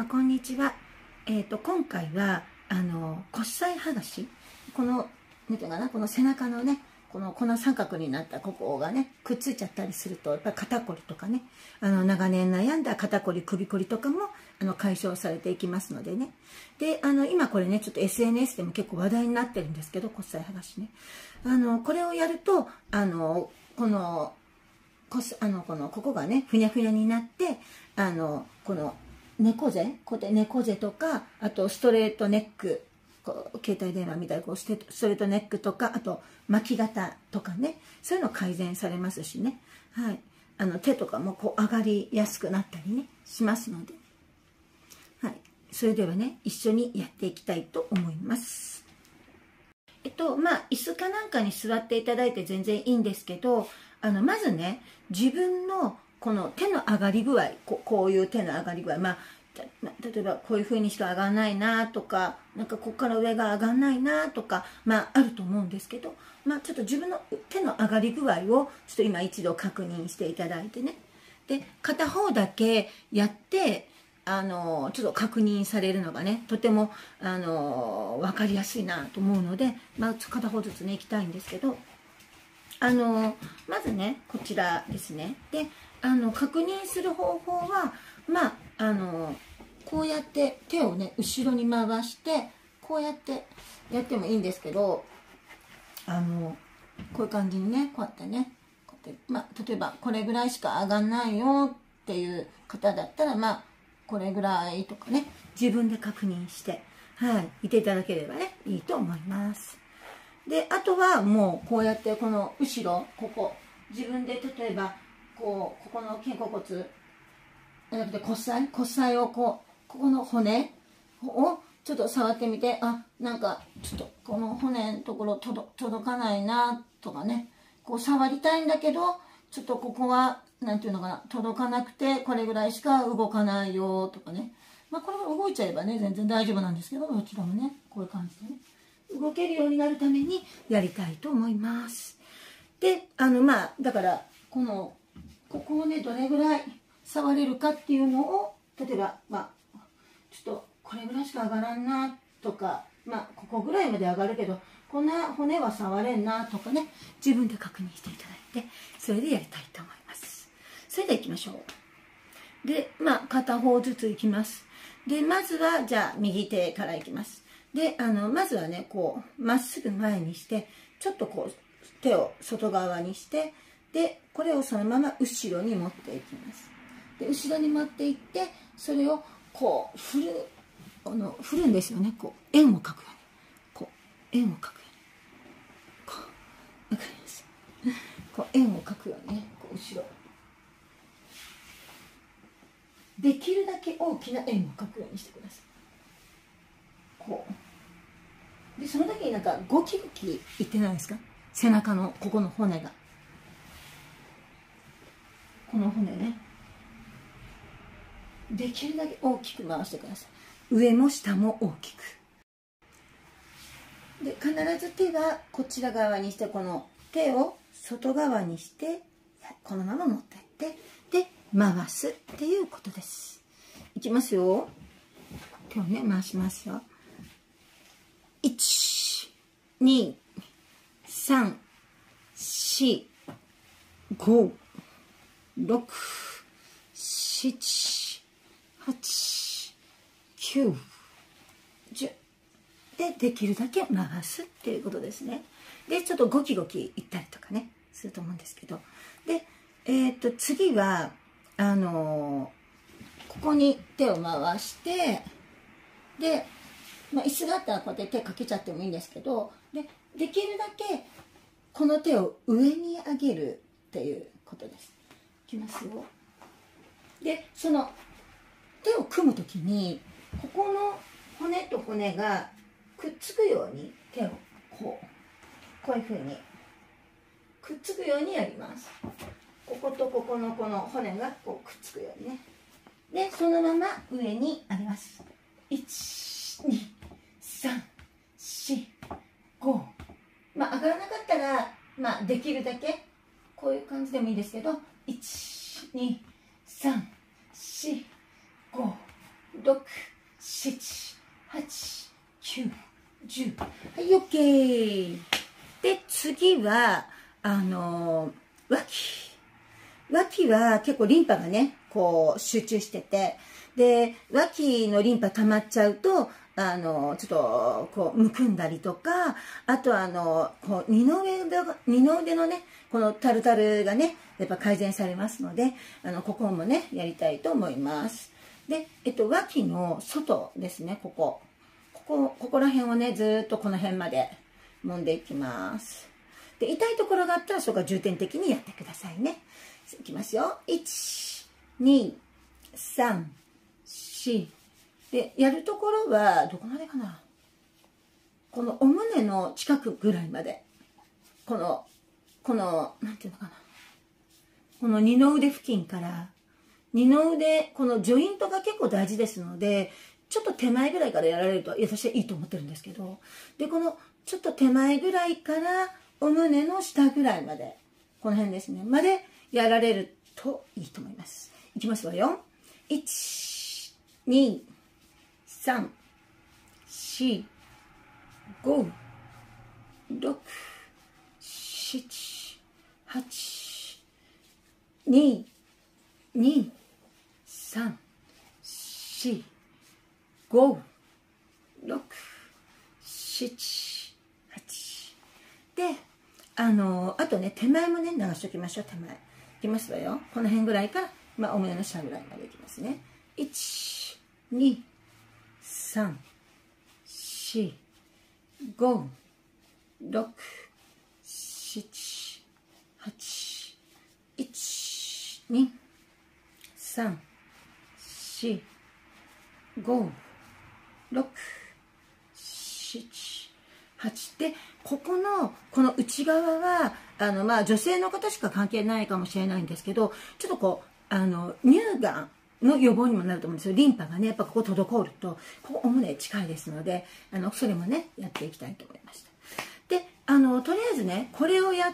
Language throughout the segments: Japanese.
こんにちは。今回は骨砕剥がし、このなんていうかな、この背中のね、この三角になったここがねくっついちゃったりすると、やっぱり肩こりとかね、長年悩んだ肩こり首こりとかも解消されていきますのでね。で今これねちょっと SNS でも結構話題になってるんですけど、骨砕剥がしね、これをやるとここがねふにゃふにゃになって、この猫背、こうやって猫背とか、あとストレートネック、こう携帯電話みたいにストレートネックとか、あと巻き肩とかね、そういうの改善されますしね、はい、手とかもこう上がりやすくなったりねしますので、はい、それではね一緒にやっていきたいと思います。椅子かなんかに座っていただいて全然いいんですけど、まずね自分のこの手の上がり具合、こういう手の上がり具合、例えばこういう風にしか上がらないなとか、なんかここから上が上がらないなとか、あると思うんですけど、ちょっと自分の手の上がり具合をちょっと今一度確認していただいてね。で片方だけやってちょっと確認されるのがねとても分かりやすいなと思うので、片方ずつねいきたいんですけど、まずねこちらですね。で確認する方法はこうやって手をね後ろに回してこうやってやってもいいんですけど、こういう感じにねこうやってねこうやって例えばこれぐらいしか上がんないよっていう方だったらこれぐらいとかね自分で確認して、いていただければねいいと思います。であとはもうこうやってこの後ろここ自分で例えばここの肩甲骨じゃなくて骨砕をここの骨をちょっと触ってみて、なんかちょっとこの骨のところ届かないなとかね、こう触りたいんだけどちょっとここはなんていうのかな、届かなくてこれぐらいしか動かないよとかね、これが動いちゃえばね全然大丈夫なんですけど、どちらもねこういう感じでね動けるようになるためにやりたいと思います。でだからここをねどれぐらい触れるかっていうのを、例えばちょっとこれぐらいしか上がらんなとか、ここぐらいまで上がるけどこんな骨は触れんなとかね、自分で確認していただいてそれでやりたいと思います。それではいきましょう。で片方ずついきます。でまずはじゃあ右手からいきます。でまずはねこうまっすぐ前にしてちょっとこう手を外側にして、でこれをそのまま後ろに持っていきます。で後ろに持っていってそれをこう振るんですよね。こう円を描くように、こう円を描くように、こうわかります。こう円を描くようにね、こう後ろできるだけ大きな円を描くようにしてください。こうでその時になんかゴキゴキいってないですか？背中のここの骨が、この骨ね、できるだけ大きく回してください。上も下も大きく。で必ず手はこちら側にして、この手を外側にしてこのまま持っていってで回すっていうことです。いきますよ。手をね回しますよ。1、2、3、4、5、6、7、8、9、10でできるだけ回すっていうことですね。でちょっとゴキゴキいったりとかねすると思うんですけど、で次はここに手を回して、で椅子があったらこうやって手かけちゃってもいいんですけど、できるだけこの手を上に上げるっていうことです。いきますよ。でその手を組むときにここの骨と骨がくっつくように手をこういうふうにくっつくようにやります。こことここのこの骨がこうくっつくようにね。でそのまま上に上げます。1、2、3、4、5。上がらなかったらできるだけこういう感じでもいいですけど、1、2、3、4、5、6、 6、7、8、9、10。はい、OK。で、次は、脇は結構リンパがね、こう集中してて、で、脇のリンパ溜まっちゃうと、ちょっと、こう、むくんだりとか、あとこう、二の腕のね、このタルタルがね、やっぱ改善されますので、ここもね、やりたいと思います。で、脇の外ですね、ここら辺をね、ずーっとこの辺まで揉んでいきます。で、痛いところがあったら、そこは重点的にやってくださいね。いきますよ。1、2、3、4。で、やるところは、どこまでかな。このお胸の近くぐらいまで。この、なんていうのかな。この二の腕付近から、二の腕、このジョイントが結構大事ですので、ちょっと手前ぐらいからやられると、私はいいと思ってるんですけど、で、この、ちょっと手前ぐらいから、お胸の下ぐらいまで、この辺ですね、までやられるといいと思います。いきますわよ。1、2、3、4、5、6、7、8、2、2、3、4、5、6、7、8。で、あとね、手前もね、流しておきましょう、手前。いきますわよ。この辺ぐらいから、お胸の下ぐらいまでいきますね。1、2、3、4、5、6、7、8、1、2、3、4、5、6、7、8で、この内側は女性の方しか関係ないかもしれないんですけど、ちょっとこう乳がんの予防にもなると思うんですよ。リンパがね、やっぱここ滞ると、ここお胸近いですので、それもね、やっていきたいと思いました。で、とりあえずね、これをやって、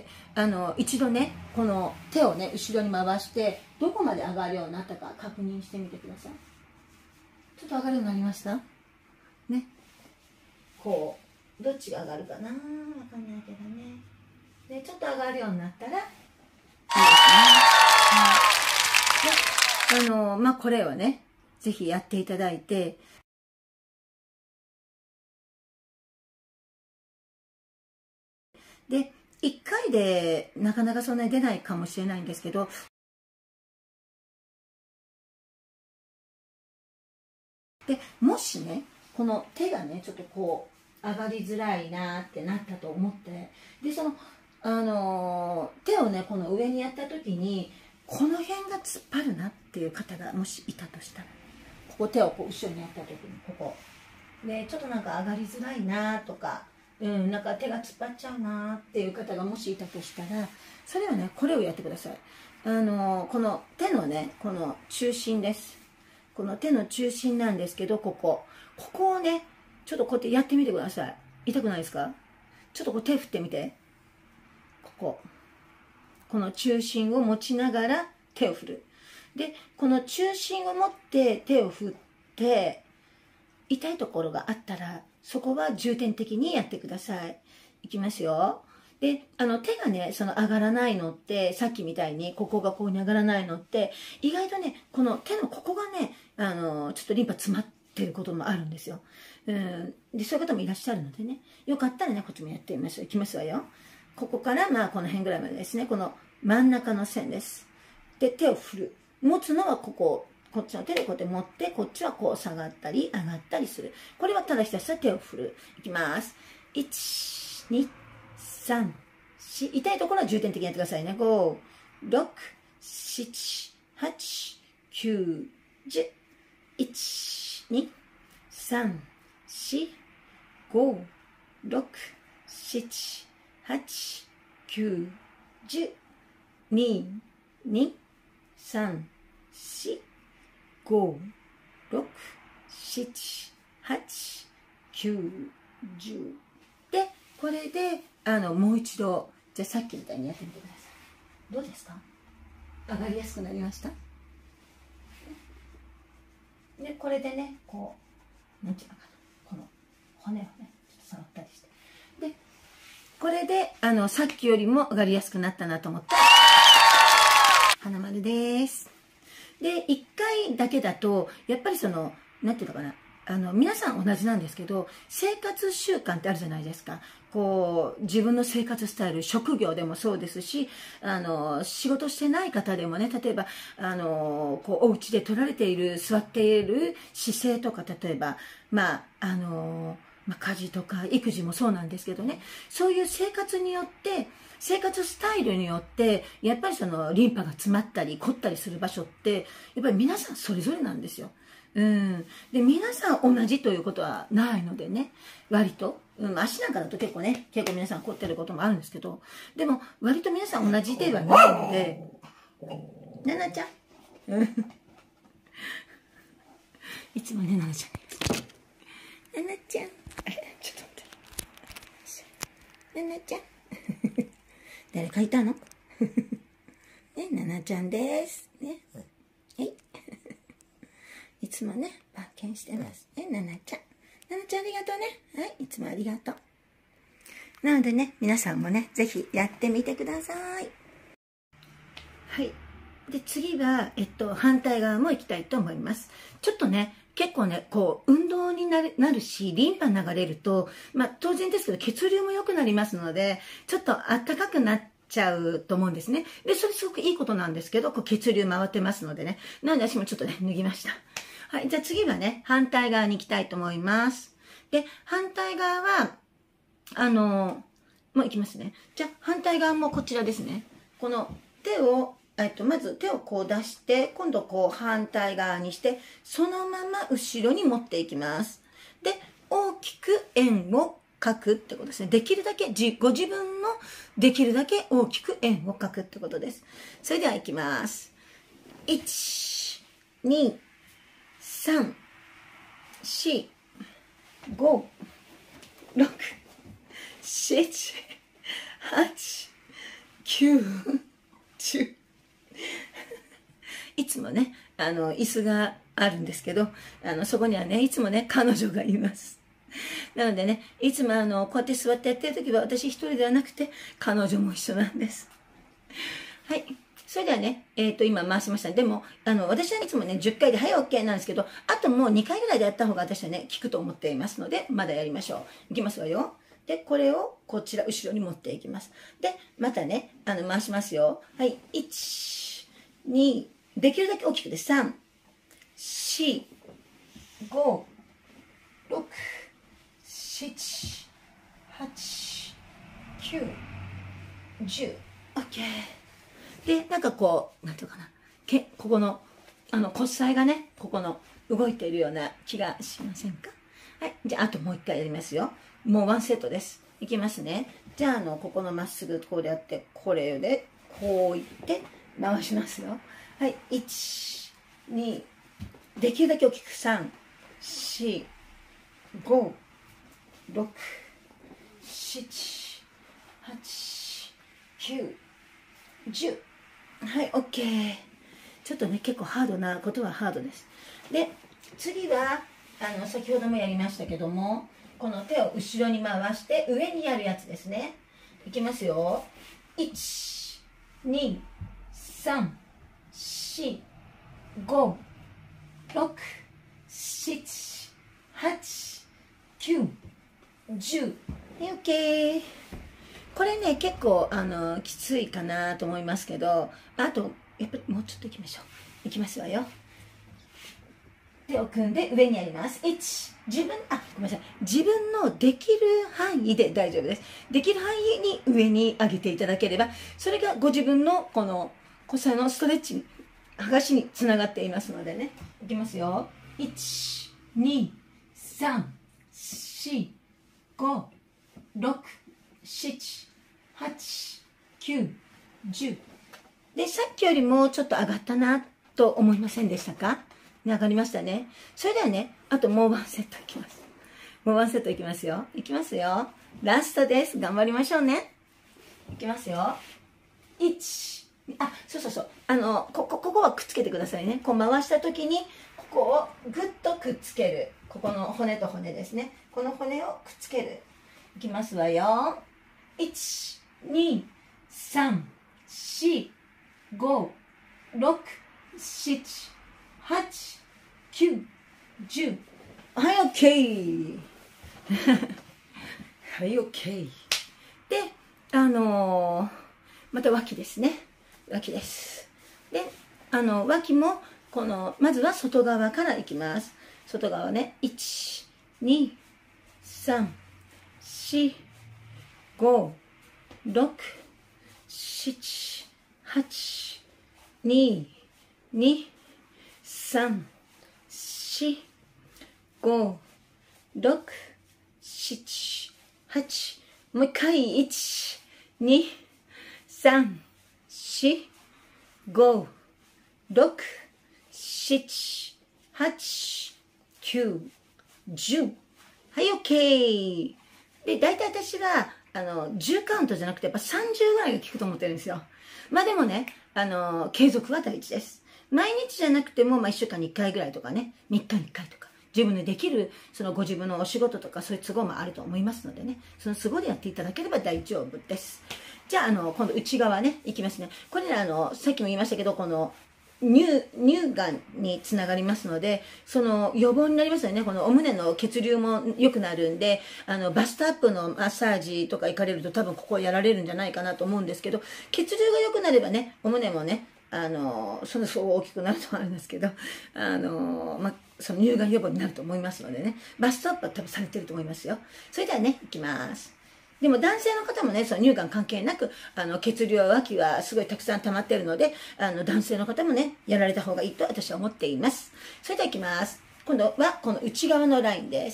一度ね、この手をね、後ろに回して、どこまで上がるようになったか確認してみてください。ちょっと上がるようになりましたね。こう、どっちが上がるかな、わかんないけどね。で、ちょっと上がるようになったら、いいですね。で、これはね、ぜひやっていただいて、で、1回でなかなかそんなに出ないかもしれないんですけど、で、もしね、この手がね、ちょっとこう、上がりづらいなってなったと思って、で、手をね、この上にやった時に、この辺が突っ張るなっていう方がもしいたとしたら、ここ手をこう後ろにやった時に、ここ。で、ちょっとなんか上がりづらいなとか、なんか手が突っ張っちゃうなっていう方がもしいたとしたら、それはね、これをやってください。この手のね、この中心です。この手の中心なんですけど、ここをね、ちょっとこうやってやってみてください。痛くないですか？ちょっとこう手振ってみて。この中心を持ちながら手を振る。で、この中心を持って手を振って、痛いところがあったら、そこは重点的にやってください。いきますよ。で、手がね、上がらないのって、さっきみたいに、ここがこうに上がらないのって、意外とね、この手のここがね、ちょっとリンパ詰まってることもあるんですよ。で、そういう方もいらっしゃるのでね、よかったらね、こっちもやってみましょう。いきますわよ。ここから、この辺ぐらいまでですね、この真ん中の線です。で、手を振る。持つのはこっちの手でこうやって持って、こっちはこう下がったり上がったりする。これはただひたすら手を振る。いきます。1、2、3、4。痛いところは重点的にやってくださいね。5、6、7、8、9、10。1、2、3、4、5、6、7、8、9、10。2、2、3、4、5、6、7、8、9、10。で、これで、もう一度、じゃあさっきみたいにやってみてください。どうですか？上がりやすくなりました？ でこれでねこうなんていうのかな、この骨をねちょっと触ったりして、でこれでさっきよりも上がりやすくなったなと思って花丸です。で1回だけだとやっぱりなんていうのかな、皆さん同じなんですけど、生活習慣ってあるじゃないですか。こう自分の生活スタイル、職業でもそうですし、仕事してない方でもね、例えばこうお家で取られている座っている姿勢とか、例えば家事とか育児もそうなんですけどね、そういう生活によって生活スタイルによってやっぱりリンパが詰まったり凝ったりする場所ってやっぱり皆さんそれぞれなんですよ。で皆さん同じということはないのでね、割と、足なんかだと結構皆さん凝ってることもあるんですけど、でも割と皆さん同じではないので、ななちゃんいつもね、ななちゃんななちゃん、ちょっと待ってななちゃん誰かいたのね、ななちゃんですね、はいいつもね、番犬してますね、ななちゃん。ななちゃんありがとうね。はい、いつもありがとう。なのでね、皆さんもね、ぜひやってみてください。はい。で、次は、反対側も行きたいと思います。ちょっとね、結構ね、こう、運動になるし、リンパ流れると、当然ですけど、血流も良くなりますので、ちょっと暖かくなっちゃうと思うんですね。で、それすごくいいことなんですけど、こう血流回ってますのでね。なので私もちょっとね、脱ぎました。はい、じゃあ次はね、反対側に行きたいと思います。で、反対側は、もう行きますね。じゃあ反対側もこちらですね。この手を、まず手をこう出して、今度こう反対側にして、そのまま後ろに持っていきます。で、大きく円を描くってことですね。できるだけ、ご自分のできるだけ大きく円を描くってことです。それでは行きます。1、2、3、4、5、6、7、8、9、10。いつもね、椅子があるんですけど、そこにはね、いつもね、彼女がいます。なのでね、いつもこうやって座ってやってるときは私一人ではなくて、彼女も一緒なんです。はい。それではね、今回しました。でも、私はいつもね、10回で、はい、OK なんですけど、あともう2回ぐらいでやった方が私はね、効くと思っていますので、まだやりましょう。いきますわよ。で、これをこちら、後ろに持っていきます。で、またね、回しますよ。はい、1、2、できるだけ大きくで、3、4、5、6、7、8、9、10、OK。で、なんかこう、なんていうかな、ここの、骨細がね、ここの動いているような気がしませんか？はい。じゃあ、あともう一回やりますよ。もうワンセットです。いきますね。じゃあ、ここのまっすぐこうやって、これで、こういって、回しますよ。はい。1、2、できるだけ大きく、3、4、5、6、7、8、9、10。はい、OK。ちょっとね、結構ハードなことはハードです。で、次は、先ほどもやりましたけども、この手を後ろに回して上にやるやつですね。いきますよ。1、2、3、4、5、6、7、8、9、10。はい、OK。これね、結構、きついかなと思いますけど、あと、やっぱりもうちょっといきましょう。いきますわよ。手を組んで上にやります。1、ごめんなさい。自分のできる範囲で大丈夫です。できる範囲に上に上げていただければ、それがご自分のこの骨細のストレッチ、剥がしにつながっていますのでね。いきますよ。1、2、3、4、5、6、7、8、9、10。で、さっきよりもちょっと上がったなと思いませんでしたか？上がりましたね。それではね、あともうワンセットいきます。もうワンセットいきますよ。いきますよ。ラストです。頑張りましょうね。いきますよ。1、そう。ここはくっつけてくださいね。こう回したときに、ここをぐっとくっつける。ここの骨と骨ですね。この骨をくっつける。いきますわよ。1、2、3、4、5、6、7、8、9、10。はい、OK。はい、OK。で、また脇ですね。脇です。で、脇も、まずは外側からいきます。外側ね。1、2、3、4、5、6、7、8、2、2、3、4、5、6、7、8、もう一回、1、2、3、4、5、6、7、8、9、10。はい、OK。で、大体私は、10カウントじゃなくて、やっぱ30ぐらいが効くと思ってるんですよ。まあでもね、継続は大事です。毎日じゃなくても、1週間に1回ぐらいとかね、3日に1回とか。自分でできる、ご自分のお仕事とかそういう都合もあると思いますのでね、その都合でやっていただければ大丈夫です。じゃあ、今度内側ね、いきますね。これね、さっきも言いましたけど、この、乳がんにつながりますので、予防になりますよね。このお胸の血流も良くなるんで、バストアップのマッサージとか行かれると多分ここやられるんじゃないかなと思うんですけど、血流が良くなればね、お胸もね、そう大きくなるとあるんですけど、その乳がん予防になると思いますのでね、バストアップは多分されてると思いますよ。それではね、いきます。でも男性の方もね、その乳がん関係なく、血流は脇はすごいたくさん溜まっているので、男性の方もね、やられた方がいいと私は思っています。それではいきます。今度はこの内側のラインです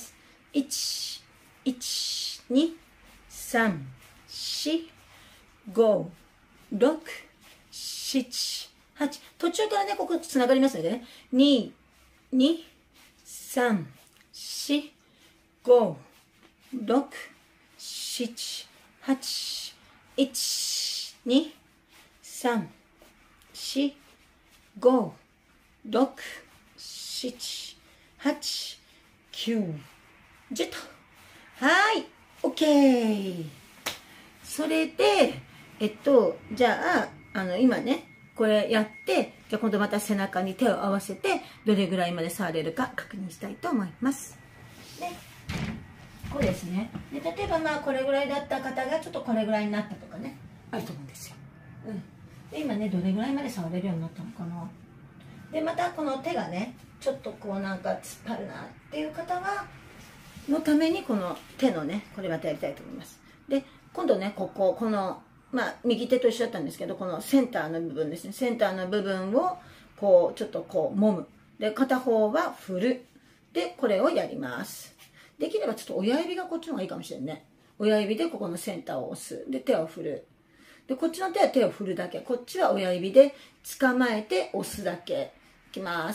。1、1、2、3、4、5、6、7、8。途中からね、ここつながりますのでね。2、2、3、4、5、6、7、8、1、2、3、4、5、6、7、8、9、10と。はい、OK。それで、じゃあ、今ね、これやって、じゃあ今度また背中に手を合わせて、どれぐらいまで触れるか確認したいと思います。で、こうですね。で、例えばこれぐらいだった方がちょっとこれぐらいになったとかね、あると思うんですよ。うん。で、今ね、どれぐらいまで触れるようになったのかな。で、またこの手がね、ちょっとこうなんか突っ張るなっていう方は、のためにこの手のね、これまたやりたいと思います。で、今度ね、この、右手と一緒だったんですけど、このセンターの部分ですね。センターの部分を、こう、ちょっとこう、揉む。で、片方は振る。で、これをやります。できればちょっと親指がこっちの方がいいかもしれんね。親指でここのセンターを押す。で、手を振る。で、こっちの手は手を振るだけ。こっちは親指で捕まえて押すだけ。いきます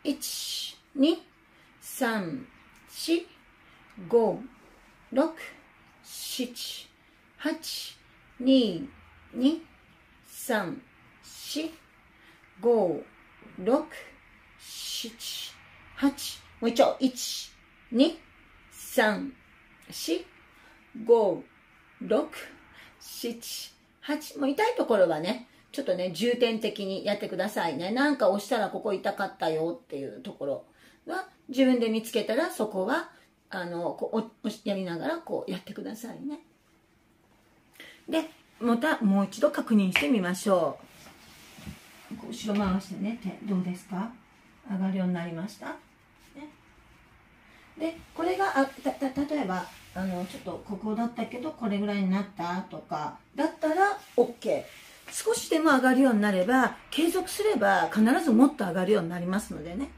。1、2、3、4、5、6、7、8、2、2、3、4、5、6、7、8。もう一丁。1、2、3、4、5、6、7、8。もう痛いところはね、ちょっとね、重点的にやってくださいね。なんか押したらここ痛かったよっていうところは、自分で見つけたらそこは、やりながらこうやってくださいね。で、またもう一度確認してみましょう。後ろ回してね、手どうですか？上がるようになりました？ね、で、これが例えばちょっとここだったけどこれぐらいになったとかだったら OK。少しでも上がるようになれば、継続すれば必ずもっと上がるようになりますのでね。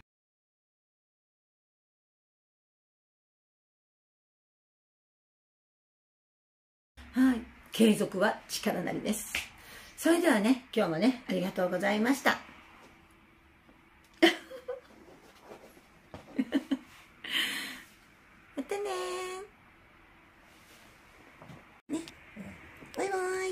はい、継続は力なりです。それではね、今日もね、ありがとうございました。またねー。ね、バイバイ。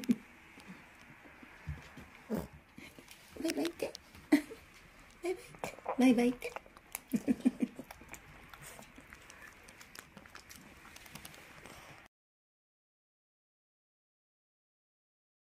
バイバイって。バイバイって。 バイバイって。